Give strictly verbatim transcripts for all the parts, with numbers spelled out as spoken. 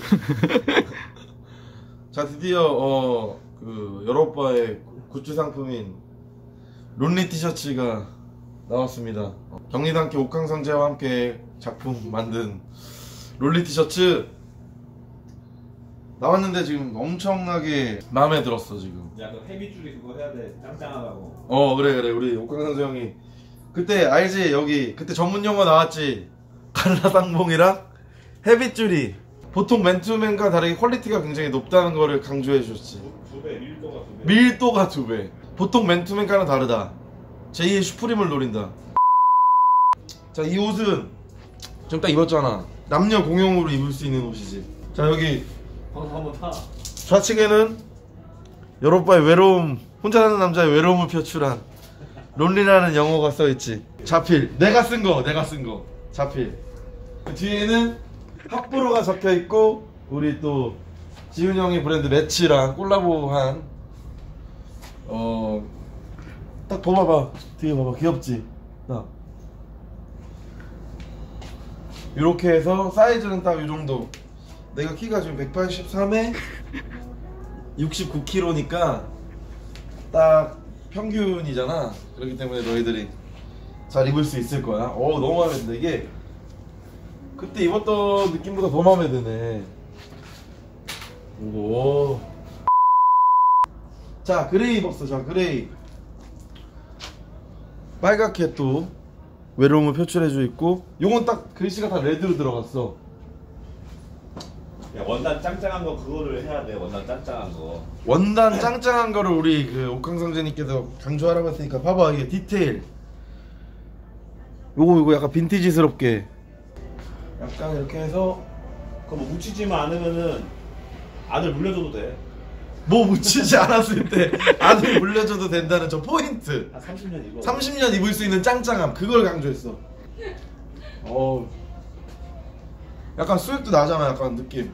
자, 드디어 어, 그 여러오빠의 굿즈 상품인 론리 티셔츠가 나왔습니다. 경리단께 옥황상제와 함께 작품 만든 론리 티셔츠 나왔는데 지금 엄청나게 마음에 들었어. 지금 약간 헤비줄이 그거 해야 돼. 짱짱하다고. 어 그래 그래 우리 옥황상제 형이 그때 알지? 여기 그때 전문 용어 나왔지? 갈라상봉이랑 헤비줄이 보통 맨투맨과 다르게 퀄리티가 굉장히 높다는 거를 강조해 주셨지. 두 배, 밀도가 두 배. 밀도가 두 배. 보통 맨투맨과는 다르다. 제이의 슈프림을 노린다. 자, 이 옷은 지금 딱 입었잖아. 남녀 공용으로 입을 수 있는 옷이지. 자, 여기 방금 한번 타. 좌측에는 여러오빠의 외로움, 혼자 사는 남자의 외로움을 표출한 론리라는 영어가 써있지. 자필, 내가 쓴 거, 내가 쓴 거. 자필. 그 뒤에는 합브로가 적혀있고 우리 또 지훈 형의 브랜드 매치랑 콜라보한 어... 딱 봐봐봐. 뒤에 봐봐. 귀엽지? 딱 이렇게 해서 사이즈는 딱 요정도. 내가 키가 지금 백팔십삼에 육십구 킬로그램니까 딱 평균이잖아. 그렇기 때문에 너희들이 잘 입을 수 있을 거야. 어 너무 마음에 든다. 이게 그때 입었던 느낌보다 더 마음에 드네. 오. 자, 그레이 입었어. 자, 그레이 빨갛게 또 외로움을 표출해주고 있고, 요건 딱 글씨가 다 레드로 들어갔어. 야, 원단 짱짱한 거 그거를 해야 돼. 원단 짱짱한 거. 원단 짱짱한 거를 우리 그 옥황상제님께서 강조하라고 했으니까 봐봐. 이게 디테일 요거 이거 약간 빈티지스럽게 약간 이렇게 해서. 그거 뭐 묻히지만 않으면은 아들 물려줘도 돼. 뭐 묻히지 않았을 때 아들 물려줘도 된다는 저 포인트. 한 삼십 년 입어. 삼십 년 입을 수 있는 짱짱함, 그걸 강조했어. 어, 약간 수익도 나잖아. 약간 느낌.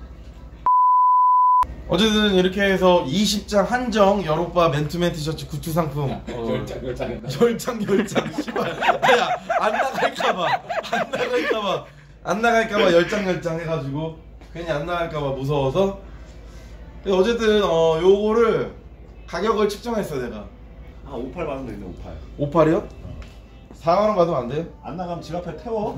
어쨌든 이렇게 해서 이십 장 한정 여러오빠 맨투맨 티셔츠 굿즈 상품 어, 열장 열장 열장 열장 씨발 야 안 나갈까봐 안 나갈까봐 안 나갈까봐 열장 열장 해가지고 괜히 안 나갈까봐 무서워서. 어쨌든 어 요거를 가격을 측정했어 내가. 아 오십팔 받는 거 있네. 오십팔. 오십팔이요? 사만 원 받으면 안 돼요? 안 나가면 집 앞에 태워.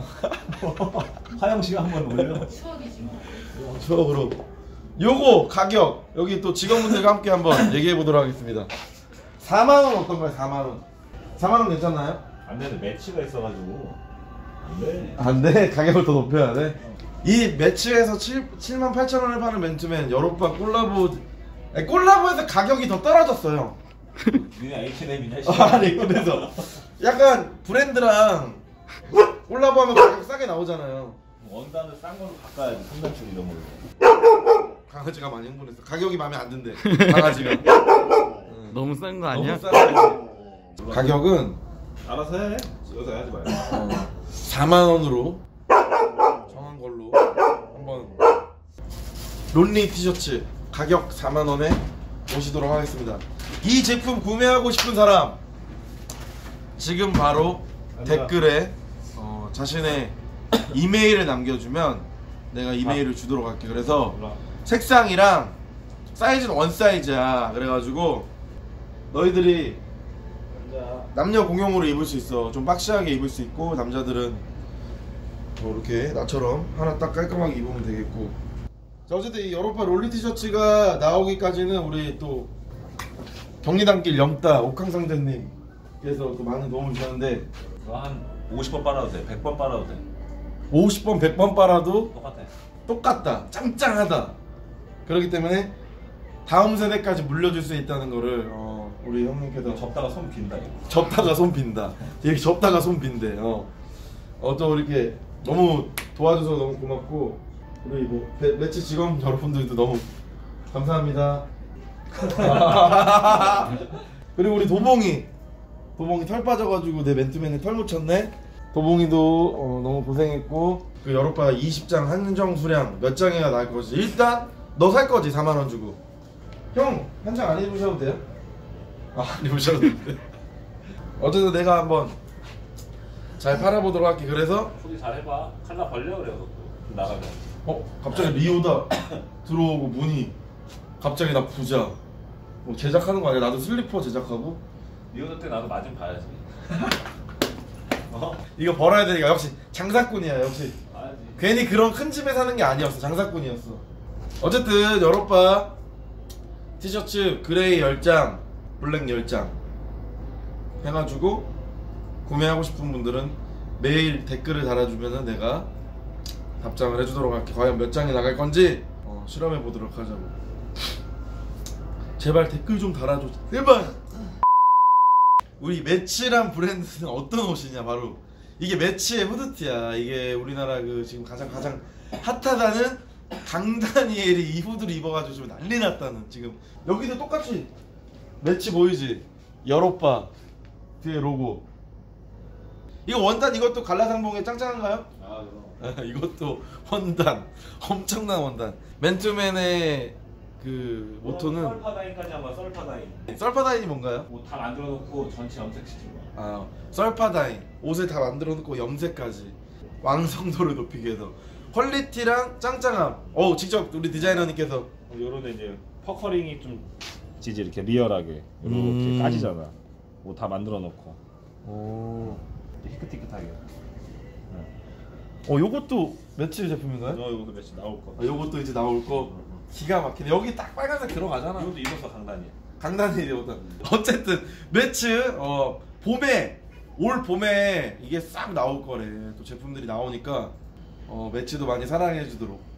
화영 씨가 한번 올려. 추억이지 뭐. 추억으로. 요거 가격 여기 또 직원분들과 함께 한번 얘기해 보도록 하겠습니다. 사만 원 어떤가요? 사만 원. 사만 원 괜찮나요? 안 되는데 매치가 있어가지고 안 돼. 안 돼. 가격을 더 높여야 돼. 이 매치에서 칠만 팔천 원을 파는 맨투맨 여러오빠 콜라보. 아니, 콜라보에서 가격이 더 떨어졌어요. 니네 에이치앤엠이냐? 아니 그래서 약간 브랜드랑 콜라보하면 가격 싸게 나오잖아요. 원단을 싼 걸로 바꿔야지. 삼단줄 이런 걸로. 강아지가 많이 흥분했어. 가격이 마음에 안 든대. 강아지가. 응. 너무 싼 거 아니야? 너무 싼 가격은 알아서 해. 여기서 하지 말고. 어, 사만 원으로 정한 걸로 한번 론리 티셔츠 가격 사만 원에 모시도록 하겠습니다. 이 제품 구매하고 싶은 사람 지금 바로 댓글에 어, 자신의 이메일을 남겨주면 내가 이메일을 주도록 할게. 그래서 색상이랑 사이즈는 원 사이즈야. 그래가지고 너희들이 남녀 공용으로 입을 수 있어. 좀 박시하게 입을 수 있고, 남자들은 뭐 이렇게 나처럼 하나 딱 깔끔하게 입으면 되겠고. 자, 어쨌든 이 여러오빠 롤리 티셔츠가 나오기까지는 우리 또 경리단길 염따 옥황상제님께서 또 많은 도움을 주셨는데, 한 오십 번 빨아도 돼. 백 번 빨아도 돼. 오십 번 백 번 빨아도 똑같아. 똑같다. 짱짱하다. 그렇기 때문에 다음 세대까지 물려줄 수 있다는 거를 어, 우리 형님께서 접다가 손 빈다 이거. 접다가 손 빈다. 이렇게 접다가 손 빈대. 어. 어, 또 이렇게 너무 도와줘서 너무 고맙고, 우리 뭐 매, 매치 직원 여러분들도 너무 감사합니다. 그리고 우리 도봉이 도봉이 털 빠져가지고 내 맨투맨에 털 묻혔네. 도봉이도 어, 너무 고생했고, 그 여러오빠 이십 장 한정 수량 몇 장이나 나올 거지. 일단 너 살 거지. 사만 원 주고. 형 한 장 안 입으셔도 돼요? 아, 안 입으셔도 돼. 어쨌든 내가 한번 잘 팔아보도록 할게. 그래서 소리 잘 해봐. 칼라 벌려 그래. 나가면. 어? 갑자기 리오다 들어오고 문이 갑자기 나 부자. 뭐 제작하는 거 아니야? 나도 슬리퍼 제작하고. 리오더 때 나도 맞좀 봐야지. 어? 이거 벌어야 되니까 역시 장사꾼이야 역시. 봐야지. 괜히 그런 큰 집에 사는 게 아니었어. 장사꾼이었어. 어쨌든 여로빠 티셔츠 그레이 열 장 블랙 열 장 해가지고 구매하고 싶은 분들은 매일 댓글을 달아주면은 내가 답장을 해주도록 할게. 과연 몇 장이 나갈 건지 어, 실험해 보도록 하자고. 제발 댓글 좀 달아줘 제발. 우리 매치란 브랜드는 어떤 옷이냐. 바로 이게 매치의 후드티야. 이게 우리나라 그 지금 가장 가장 핫하다는 강다니엘이 이 후드를 입어가지고 지금 난리 났다는. 지금 여기도 똑같이 매치 보이지? 여로빠 뒤에 로고. 이거 원단 이것도 갈라상봉에 짱짱한가요? 아 이거. 이것도 원단 엄청난 원단. 맨투맨의 그 모토는 썰파다인까지 한번 썰파다인. 썰파다인이 뭔가요? 옷 다 만들어 놓고 전체 염색시킨 거야. 아 썰파다인 옷을 다 만들어 놓고 염색까지 완성도를 높이기 위해서 퀄리티랑 짱짱함. 어 직접 우리 디자이너님께서 요런데 이제 퍼커링이 좀 지지 이렇게 리얼하게 이렇게 음. 까지잖아. 옷 다 만들어 놓고. 오. 희끗희끗하게. 어 요것도 매치 제품인가요? 너 이거 몇시 나올 거. 아, 요것도 이제 나올 거. 기가 막히네. 여기 딱 빨간색 들어가잖아. 이것도 입었어 강단이. 강단이 이거다. 어쨌든 매츠 어 봄에 올 봄에 이게 싹 나올 거래. 또 제품들이 나오니까 어 매치도 많이 사랑해 주도록